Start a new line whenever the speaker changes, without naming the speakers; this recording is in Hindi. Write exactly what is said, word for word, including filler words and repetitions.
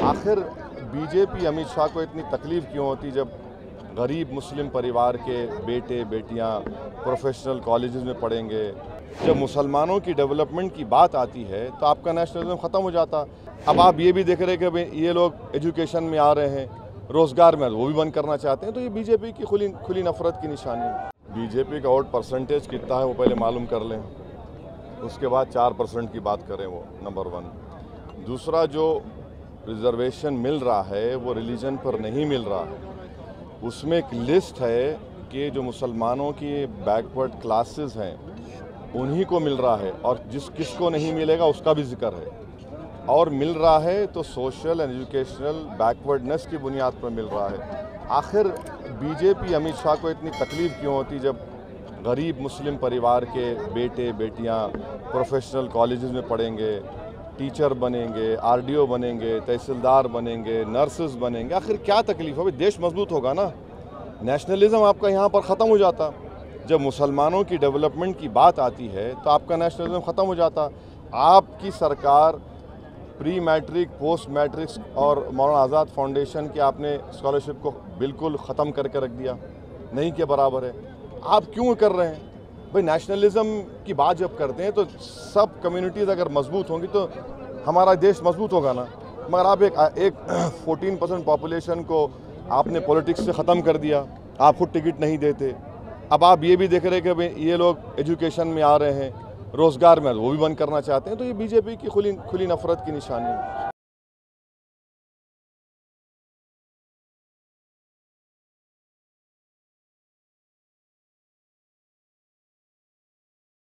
आखिर बीजेपी अमित शाह को इतनी तकलीफ़ क्यों होती जब गरीब मुस्लिम परिवार के बेटे बेटियां प्रोफेशनल कॉलेजेस में पढ़ेंगे। जब मुसलमानों की डेवलपमेंट की बात आती है तो आपका नेशनलिज्म ख़त्म हो जाता। अब आप ये भी देख रहे हैं कि ये लोग एजुकेशन में आ रहे हैं, रोज़गार में वो भी बंद करना चाहते हैं, तो ये बीजेपी की खुली खुली नफ़रत की निशानी है। बीजेपी का वोट परसेंटेज कितना है वो पहले मालूम कर लें, उसके बाद चार परसेंट की बात करें। वो नंबर वन। दूसरा, जो रिजर्वेशन मिल रहा है वो रिलीजन पर नहीं मिल रहा है। उसमें एक लिस्ट है कि जो मुसलमानों की बैकवर्ड क्लासेस हैं उन्हीं को मिल रहा है, और जिस किसको नहीं मिलेगा उसका भी जिक्र है। और मिल रहा है तो सोशल एंड एजुकेशनल बैकवर्डनेस की बुनियाद पर मिल रहा है। आखिर बीजेपी अमित शाह को इतनी तकलीफ़ क्यों होती जब गरीब मुस्लिम परिवार के बेटे बेटियां प्रोफेशनल कॉलेजेस में पढ़ेंगे, टीचर बनेंगे, आरडीओ बनेंगे, तहसीलदार बनेंगे, नर्सेस बनेंगे। आखिर क्या तकलीफ़ है भाई? देश मजबूत होगा ना। नेशनलिज्म आपका यहाँ पर ख़त्म हो जाता। जब मुसलमानों की डेवलपमेंट की बात आती है तो आपका नेशनलिज्म ख़त्म हो जाता। आपकी सरकार प्री मैट्रिक, पोस्ट मैट्रिक्स और मौलाना आज़ाद फाउंडेशन की आपने स्कॉलरशिप को बिल्कुल ख़त्म करके रख दिया, नहीं के बराबर है। आप क्यों कर रहे हैं भाई? नेशनलिज्म की बात जब करते हैं तो सब कम्युनिटीज़ अगर मजबूत होंगी तो हमारा देश मजबूत होगा ना। मगर आप एक एक चौदह परसेंट पॉपुलेशन को आपने पॉलिटिक्स से ख़त्म कर दिया, आप खुद टिकट नहीं देते। अब आप ये भी देख रहे हैं कि ये लोग एजुकेशन में आ रहे हैं, रोज़गार में वो भी बंद करना चाहते हैं, तो ये बीजेपी की खुली खुली नफ़रत की निशानी है।